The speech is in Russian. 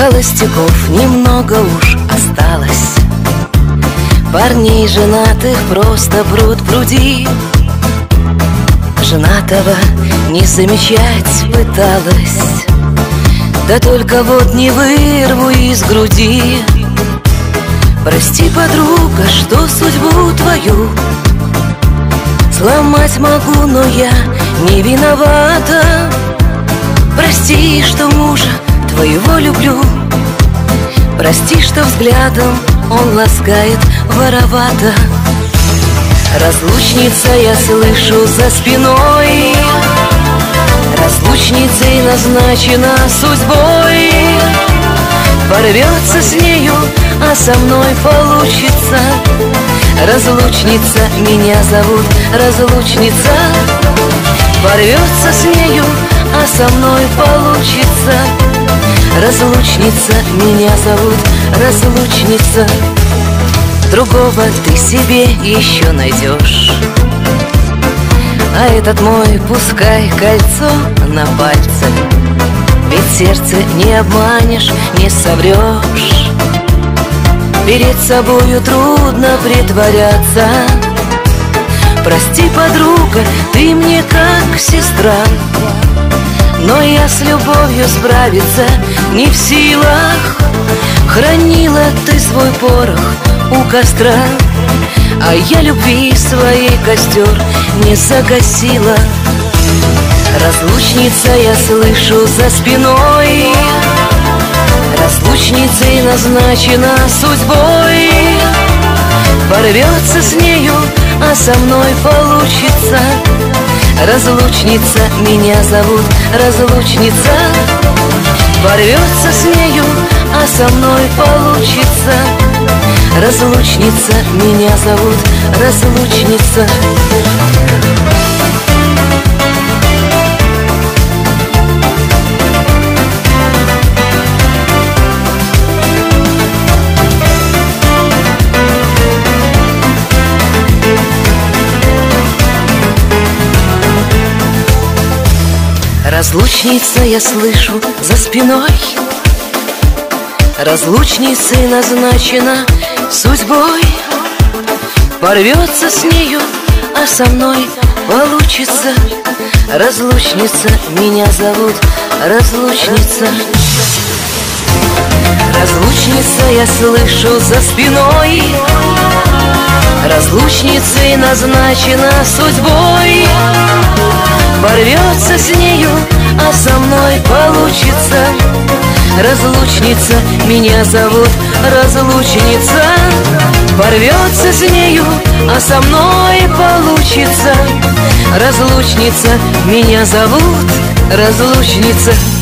Холостяков немного уж осталось, парней женатых просто пруд пруди. Женатого не замечать пыталась, да только вот не вырву из груди. Прости, подруга, что судьбу твою сломать могу, но я не виновата. Прости, что мужа твоего люблю, прости, что взглядом он ласкает воровато. Разлучница, я слышу за спиной, разлучницей назначена судьбой. Порвется с нею, а со мной получится. Разлучница, меня зовут разлучница. Порвется с нею, а со мной получится. Разлучница, меня зовут разлучница. Другого ты себе еще найдешь, а этот мой пускай кольцо на пальце. Ведь сердце не обманешь, не соврешь. Перед собою трудно притворяться. Прости, подруга, ты мне как сестра, но я с любовью справиться не в силах. Хранила ты свой порох у костра, а я любви своей костер не загасила. Разлучница, я слышу за спиной, разлучницей назначена судьбой. Порвется с нею, а со мной получится. Разлучница, меня зовут разлучница. Порвется с нею, а со мной получится. Разлучница, меня зовут разлучница. Разлучница, я слышу за спиной, разлучницей назначена судьбой. Порвется с нею, а со мной получится. Разлучница, меня зовут разлучница. Разлучница, я слышу за спиной, разлучницей назначена судьбой. Порвется с нею, а со мной получится. Разлучница, меня зовут разлучница. Порвется с нею, а со мной получится. Разлучница, меня зовут разлучница.